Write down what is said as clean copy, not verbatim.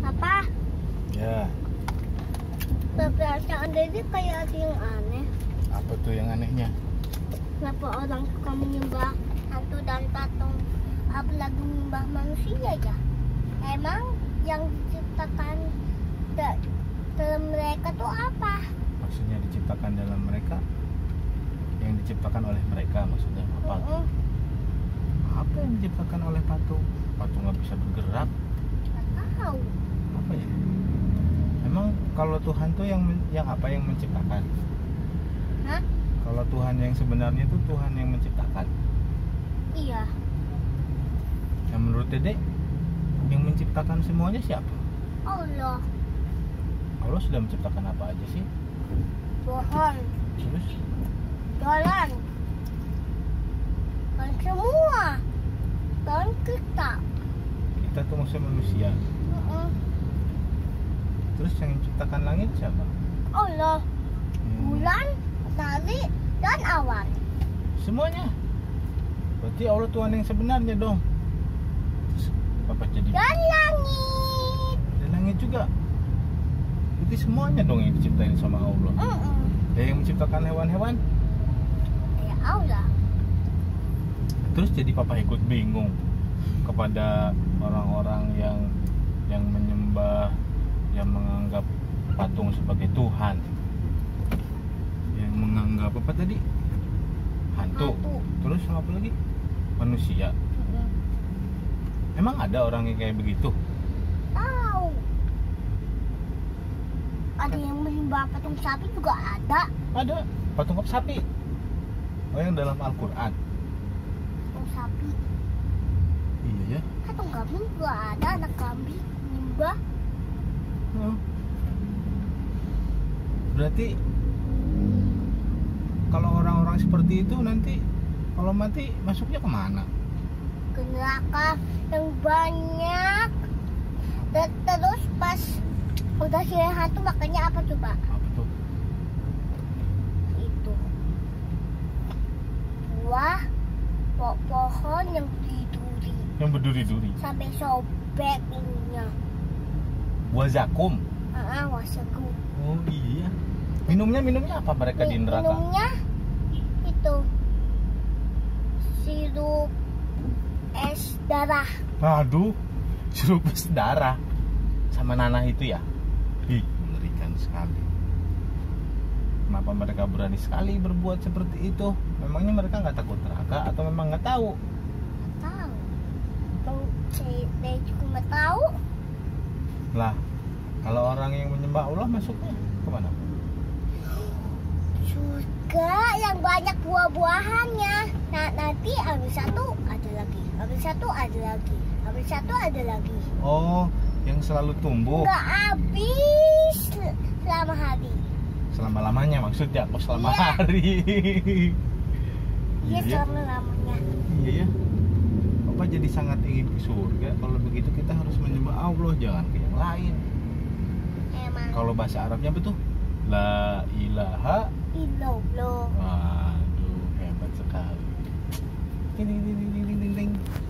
Apa? Ya, Perasaan Dedi kayak ada yang aneh. apa tuh yang anehnya? Kenapa orang suka menyembah hantu dan patung, apalagi menyembah manusia ya? Emang yang diciptakan dalam mereka tuh apa? Maksudnya diciptakan dalam mereka? Yang diciptakan oleh mereka maksudnya apa? Apa yang diciptakan oleh patung? Patung nggak bisa bergerak? Nggak tahu. Apa ya? Emang kalau Tuhan tuh yang apa yang menciptakan? Hah? Kalau Tuhan yang sebenarnya itu Tuhan yang menciptakan. Iya. Yang menurut Dedek yang menciptakan semuanya siapa? Allah. Allah sudah menciptakan apa aja sih? Pohon, Terus jalan, dan semua, dan kita. kita tuh maksudnya manusia. Terus yang menciptakan langit siapa? Allah, bulan, matahari, dan awan. Semuanya. Berarti Allah Tuhan yang sebenarnya dong. Terus apa jadi? Dan langit. Dan langit juga. Berarti semuanya dong yang diciptain sama Allah. Yang menciptakan hewan-hewan. Ya Allah. Terus jadi papa ikut bingung kepada orang-orang yang menyembah, yang menganggap patung sebagai Tuhan, yang menganggap apa tadi? Hantu. Terus apa lagi? Manusia. Emang ada orang yang kayak begitu? Tahu. Ada yang menyembah patung sapi juga ada. Ada. Patung sapi. Oh, yang dalam Al-Quran. Patung sapi. Iya ya. Patung kambing juga ada. Anak kambing menyembah. Berarti kalau orang-orang seperti itu nanti kalau mati masuknya kemana? Ke neraka yang banyak. Dan terus pas udah sihir hantu makanya apa coba? Apa tuh? Itu buah pohon yang berduri Yang berduri-duri. sampai sobek ininya. Buah zakum. Wasaku. Oh iya. Minumnya apa mereka di neraka? Minumnya itu sirup es darah. Aduh, sirup es darah sama nanah itu ya. Ih, mengerikan sekali. Kenapa mereka berani sekali berbuat seperti itu? Memangnya mereka nggak takut neraka atau memang nggak tahu? Tahu. Tahu. Saya cuma tahu. Lah, kalau orang yang menyembah Allah masuknya kemana? Surga yang banyak buah-buahannya. Nah, nanti habis satu ada lagi, habis satu ada lagi, habis satu ada lagi. Oh, yang selalu tumbuh. Nggak habis selama hari. Selama-lamanya maksudnya? Oh, selama Iya. hari. Iya, selama lamanya. Iya ya. Papa jadi sangat ingin ke surga. Kalau begitu kita harus menyembah Allah, jangan ke yang lain. Emang. Kalau bahasa Arabnya betul? La ilaha. Illallah. Waduh, hebat sekali. Ding ding ding ding ding ding ding.